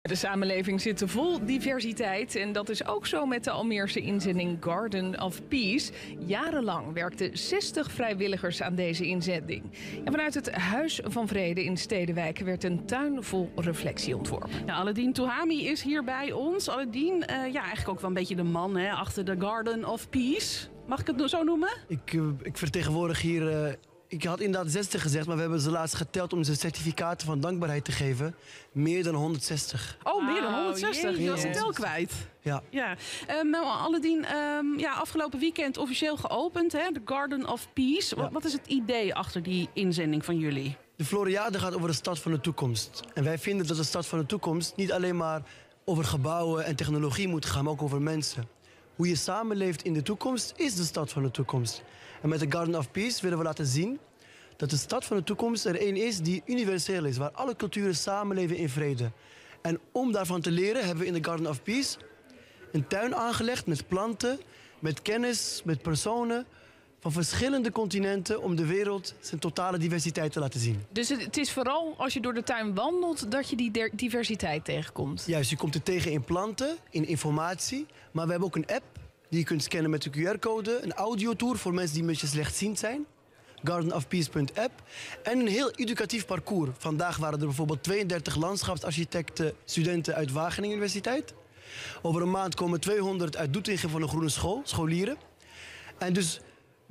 De samenleving zit vol diversiteit en dat is ook zo met de Almeerse inzending Garden of Peace. Jarenlang werkten 60 vrijwilligers aan deze inzending. En vanuit het Huis van Vrede in Stedenwijk werd een tuin vol reflectie ontworpen. Ja, Aladin Touhami is hier bij ons. Aladin, eigenlijk ook wel een beetje de man achter de Garden of Peace. Mag ik het zo noemen? Ik vertegenwoordig hier... Ik had inderdaad 60 gezegd, maar we hebben ze laatst geteld om ze certificaten van dankbaarheid te geven. Meer dan 160. Oh, meer dan 160. Je was een tel kwijt. Ja. Aladin, afgelopen weekend officieel geopend, hè, de Garden of Peace. Ja. Wat is het idee achter die inzending van jullie? De Floriade gaat over de stad van de toekomst. En wij vinden dat de stad van de toekomst niet alleen maar over gebouwen en technologie moet gaan, maar ook over mensen. Hoe je samenleeft in de toekomst is de stad van de toekomst. En met de Garden of Peace willen we laten zien dat de stad van de toekomst er één is die universeel is. Waar alle culturen samenleven in vrede. En om daarvan te leren hebben we in de Garden of Peace een tuin aangelegd met planten, met kennis, met personen van verschillende continenten om de wereld zijn totale diversiteit te laten zien. Dus het is vooral als je door de tuin wandelt dat je die diversiteit tegenkomt. Juist, je komt het tegen in planten, in informatie. Maar we hebben ook een app die je kunt scannen met de QR-code. Een audiotour voor mensen die een beetje slechtziend zijn. gardenofpeace.app. En een heel educatief parcours. Vandaag waren er bijvoorbeeld 32 landschapsarchitecten, studenten uit Wageningen Universiteit. Over een maand komen 200 uit Doetinchem van een groene school, scholieren. En dus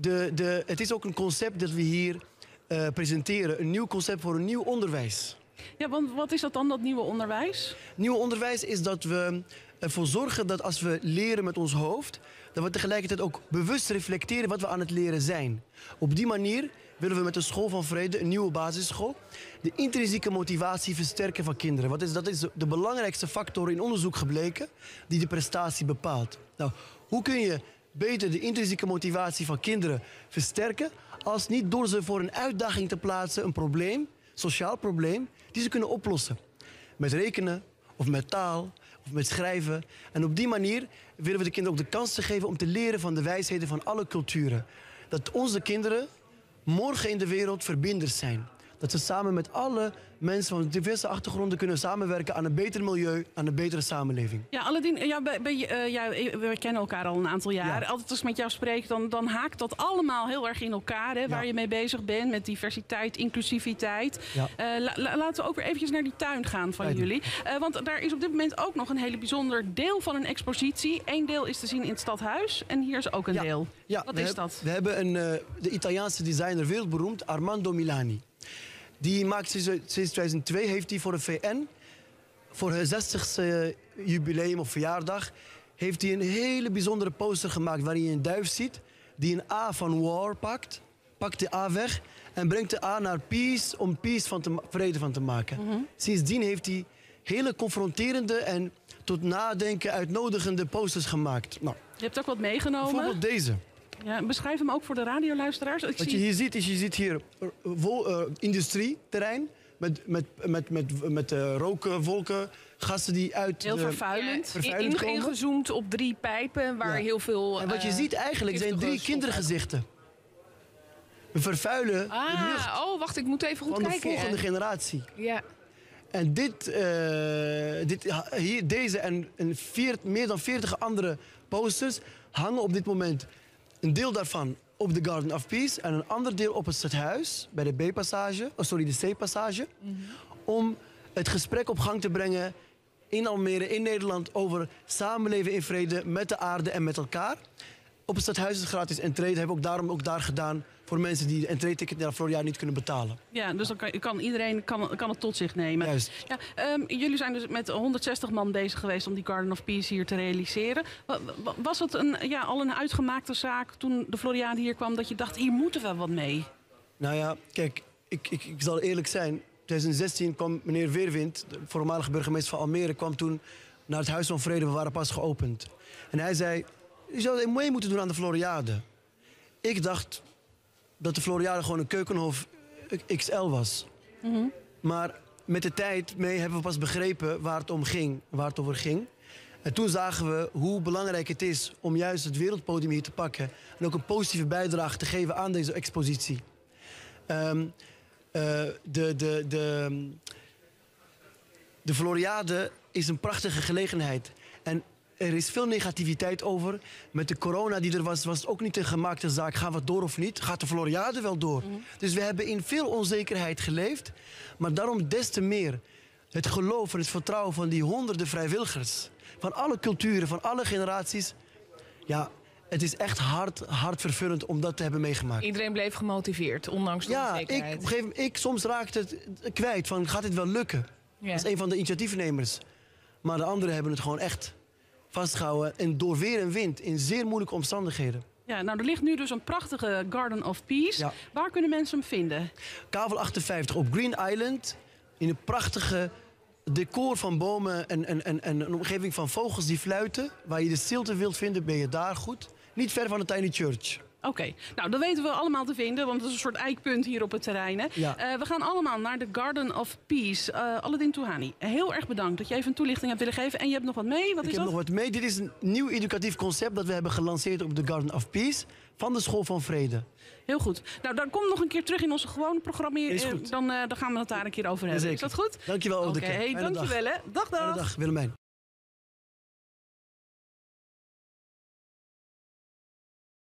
het is ook een concept dat we hier presenteren. Een nieuw concept voor een nieuw onderwijs. Ja, want wat is dat dan, dat nieuwe onderwijs? Nieuw onderwijs is dat we ervoor zorgen dat als we leren met ons hoofd, dat we tegelijkertijd ook bewust reflecteren wat we aan het leren zijn. Op die manier willen we met de School van Vrede, een nieuwe basisschool, de intrinsieke motivatie versterken van kinderen. Dat is de belangrijkste factor in onderzoek gebleken die de prestatie bepaalt. Nou, hoe kun je beter de intrinsieke motivatie van kinderen versterken als niet door ze voor een uitdaging te plaatsen, een probleem, sociaal probleem, die ze kunnen oplossen. Met rekenen, of met taal, of met schrijven. En op die manier willen we de kinderen ook de kans te geven om te leren van de wijsheden van alle culturen. Dat onze kinderen morgen in de wereld verbinders zijn. Dat ze samen met alle mensen van diverse achtergronden kunnen samenwerken aan een beter milieu, aan een betere samenleving. Ja, Aladin, we kennen elkaar al een aantal jaar. Ja. Altijd als ik met jou spreek, dan haakt dat allemaal heel erg in elkaar. Hè, waar je mee bezig bent, met diversiteit, inclusiviteit. Ja. Laten we ook weer eventjes naar die tuin gaan van jullie. Want daar is op dit moment ook nog een hele bijzonder deel van een expositie. Eén deel is te zien in het stadhuis en hier is ook een deel. Ja, Wat is dat? We hebben de Italiaanse designer, wereldberoemd, Armando Milani. Die maakt sinds 2002, heeft hij voor de VN, voor het 60ste jubileum of verjaardag, heeft hij een hele bijzondere poster gemaakt waarin je een duif ziet die een A van war pakt de A weg en brengt de A naar peace om vrede van te maken. Mm-hmm. Sindsdien heeft hij hele confronterende en tot nadenken uitnodigende posters gemaakt. Nou, je hebt ook wat meegenomen. Bijvoorbeeld deze. Ja, beschrijf hem ook voor de radioluisteraars. Wat je hier ziet, je ziet hier industrieterrein met rookwolken, gassen die uit heel vervuilend. Ingezoomd op 3 pijpen waar heel veel. En wat je ziet eigenlijk zijn 3 kindergezichten. We vervuilen de lucht. Oh, wacht, ik moet even goed van kijken. De volgende generatie. Ja. En deze en meer dan 40 andere posters hangen op dit moment. Een deel daarvan op de Garden of Peace en een ander deel op het stadhuis bij de B-passage, de C-passage, om het gesprek op gang te brengen in Almere, in Nederland, over samenleven in vrede met de aarde en met elkaar. Op het stadhuis is het gratis entree. Dat hebben we daarom ook daar gedaan voor mensen die de entree-ticket naar Floriade niet kunnen betalen. Ja, dus dan kan iedereen kan het tot zich nemen. Juist. Ja, jullie zijn dus met 160 man bezig geweest om die Garden of Peace hier te realiseren. Was het al een uitgemaakte zaak toen de Floriade hier kwam dat je dacht, hier moeten we wat mee? Nou ja, kijk, ik zal eerlijk zijn. In 2016 kwam meneer Weerwind, de voormalige burgemeester van Almere, kwam toen naar het Huis van Vrede. We waren pas geopend. En hij zei, je zou mee moeten doen aan de Floriade. Ik dacht dat de Floriade gewoon een Keukenhof XL was. Mm-hmm. Maar met de tijd mee hebben we pas begrepen waar het over ging. En toen zagen we hoe belangrijk het is om juist het wereldpodium hier te pakken. En ook een positieve bijdrage te geven aan deze expositie. De Floriade is een prachtige gelegenheid. En er is veel negativiteit over. Met de corona die er was het ook niet een gemaakte zaak. Gaan we door of niet? Gaat de Floriade wel door? Dus we hebben in veel onzekerheid geleefd. Maar daarom des te meer het geloof en het vertrouwen van die honderden vrijwilligers. Van alle culturen, van alle generaties. Ja, het is echt hartvervullend om dat te hebben meegemaakt. Iedereen bleef gemotiveerd, ondanks de onzekerheid. Soms raakte het kwijt van gaat dit wel lukken? Ja. Dat is een van de initiatiefnemers. Maar de anderen hebben het gewoon echt vastgehouden. En door weer en wind, in zeer moeilijke omstandigheden. Ja, nou, er ligt nu dus een prachtige Garden of Peace. Ja. Waar kunnen mensen hem vinden? Kavel 58 op Green Island. In een prachtige decor van bomen en een omgeving van vogels die fluiten. Waar je de stilte wilt vinden, ben je daar goed. Niet ver van de Tiny Church. Oké, nou, dat weten we allemaal te vinden, want het is een soort eikpunt hier op het terrein. Hè? Ja. We gaan allemaal naar de Garden of Peace. Aladdin Touhani, heel erg bedankt dat je even een toelichting hebt willen geven. En je hebt nog wat mee, wat is Ik heb dat? nog wat mee. Dit is een nieuw educatief concept dat we hebben gelanceerd op de Garden of Peace van de School van Vrede. Heel goed. Nou, dan kom nog een keer terug in onze gewone programma. Is goed. Dan gaan we het daar een keer over hebben. Jazeker. Is dat goed? Dankjewel, Odeke. Oké, Fijne dag. dankjewel hè. Dag, dag. Fijne dag, Willemijn.